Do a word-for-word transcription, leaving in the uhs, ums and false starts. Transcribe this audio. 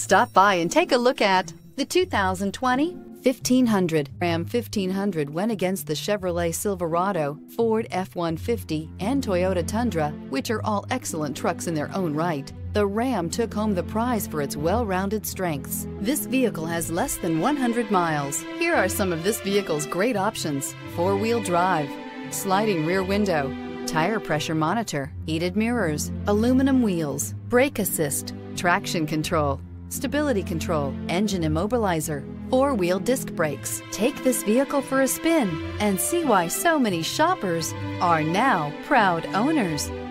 Stop by and take a look at the two thousand twenty fifteen hundred. Ram fifteen hundred went against the Chevrolet Silverado, Ford F one fifty, and Toyota Tundra, which are all excellent trucks in their own right. The Ram took home the prize for its well-rounded strengths. This vehicle has less than one hundred miles. Here are some of this vehicle's great options: four-wheel drive, sliding rear window, tire pressure monitor, heated mirrors, aluminum wheels, brake assist, traction control, stability control, engine immobilizer, four-wheel disc brakes. Take this vehicle for a spin and see why so many shoppers are now proud owners.